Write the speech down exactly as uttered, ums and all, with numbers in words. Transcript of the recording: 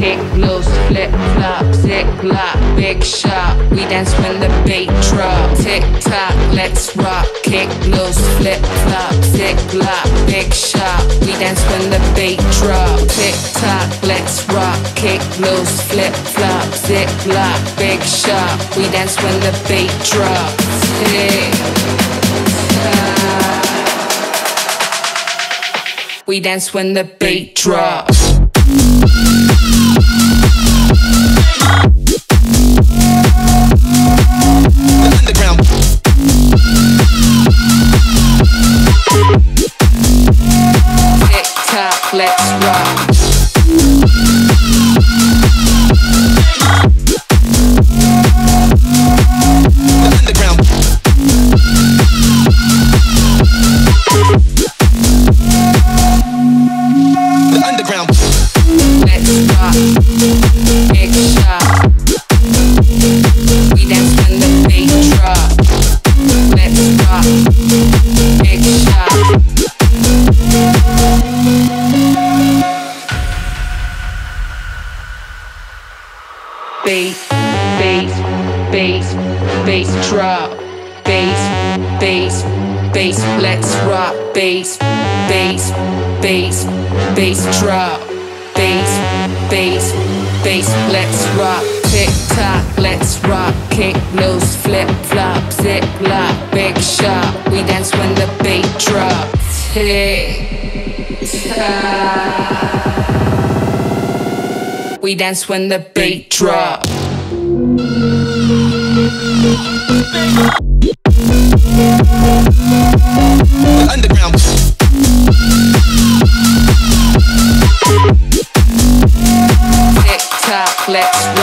kick loose, flip flop, zip lock, big shot. We dance when the beat drop. Tik-Tok, let's rock, kick loose, flip flop, zip lock, big shot. We dance when the beat drop. Tik-Tok, let's rock, kick loose, flip flop, zip lock, big shot. We dance when the beat drops. We dance when the beat drops. Underground. Tik-Tok, let's rock. Bass, bass, bass, bass drop. Bass, bass, bass, let's rock. Bass, bass, bass, bass drop. Bass, bass, bass, let's rock. Tik-Tok, let's rock. Kick loose, flip flop, zip lock, big shot. We dance when the beat drops. Tik-Tok. We dance when the beat drop. Underground. Tik-Tok, let's